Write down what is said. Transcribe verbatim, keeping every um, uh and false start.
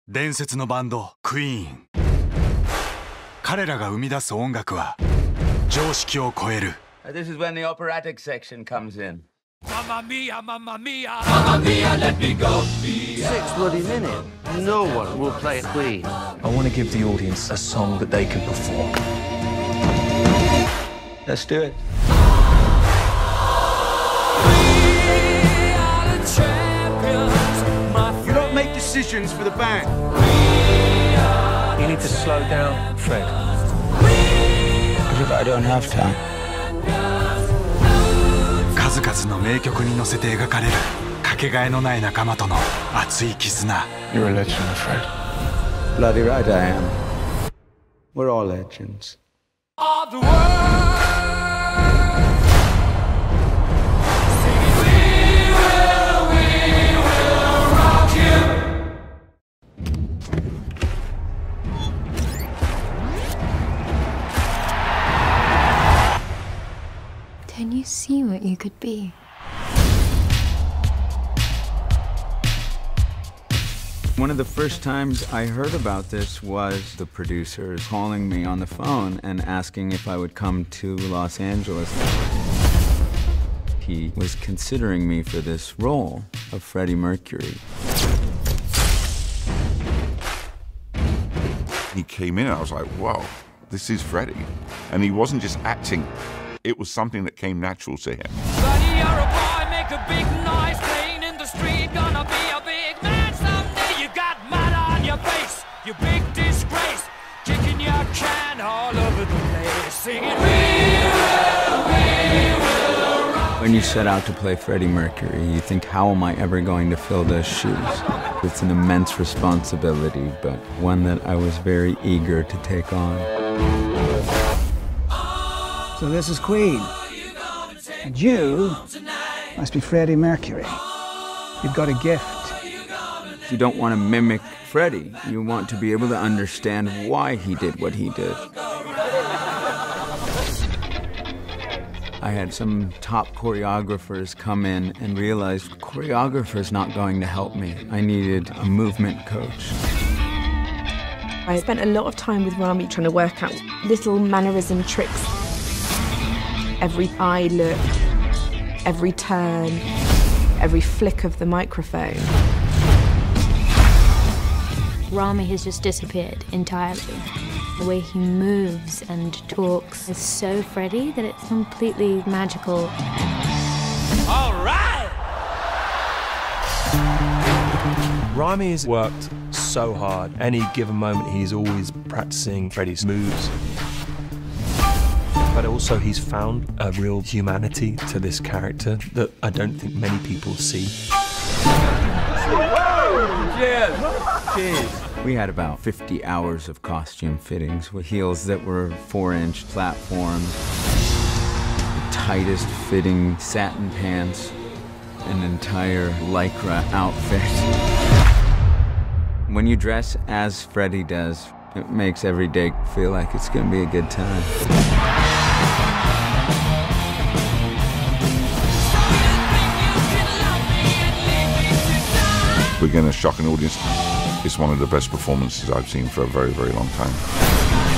伝説のバンドクイーン。彼らが生み出す音楽は常識を超える。 This is when the operatic section comes in. Mamma mia, mamma mia, mamma mia, let me go. Six bloody minutes. No one will play Queen. I want to give the audience a song that they can perform. Let's do it. You don't make decisions for the band. You need to slow down, Fred. What if I don't have time? 数々の名曲に乗せて描かれるかけがえのない仲間との熱い絆。 You're a legend, Fred. Bloody right I am. We're all legends. Of the world. Can you see what you could be? One of the first times I heard about this was the producers calling me on the phone and asking if I would come to Los Angeles. He was considering me for this role of Freddie Mercury. He came in and I was like, whoa, this is Freddie. And he wasn't just acting. It was something that came natural to him. Buddy, you're a boy, make a big noise, playing in the street, gonna be a big man someday. You got mud on your face, you big disgrace, kicking your can all over the place, singing, we will, we will rock. When you set out to play Freddie Mercury, you think, how am I ever going to fill those shoes? It's an immense responsibility, but one that I was very eager to take on. So this is Queen, and you must be Freddie Mercury. You've got a gift. You don't want to mimic Freddie. You want to be able to understand why he did what he did. I had some top choreographers come in and realized choreographer's not going to help me. I needed a movement coach. I spent a lot of time with Rami trying to work out little mannerism tricks. Every eye look, every turn, every flick of the microphone. Rami has just disappeared entirely. The way he moves and talks is so Freddie that it's completely magical. All right! Rami has worked so hard. Any given moment, he's always practicing Freddie's moves. But also he's found a real humanity to this character that I don't think many people see. Cheers! Cheers! We had about fifty hours of costume fittings with heels that were four-inch platforms, the tightest fitting satin pants, an entire Lycra outfit. When you dress as Freddie does, it makes every day feel like it's gonna be a good time. We're going to shock an audience. It's one of the best performances I've seen for a very, very long time.